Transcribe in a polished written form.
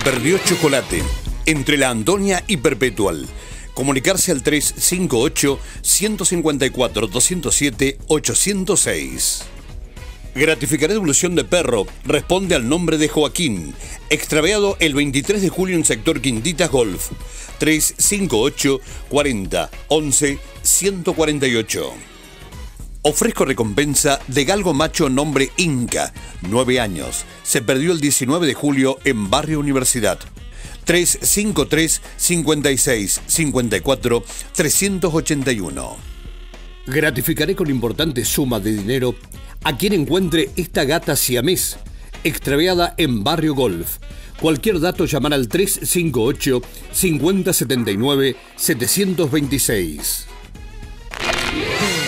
perdió chocolate entre la Antonia y Perpetual. Comunicarse al 358-154-207-806. Gratificaré devolución de perro. Responde al nombre de Joaquín. Extraviado el 23 de julio en sector Quintitas Golf. 358 40 11 148. Ofrezco recompensa de galgo macho nombre Inca, 9 años. Se perdió el 19 de julio en Barrio Universidad. 353 56 54 381. Gratificaré con importante suma de dinero a quien encuentre esta gata siamés extraviada en Barrio Golf. Cualquier dato llamar al 358 5079 726.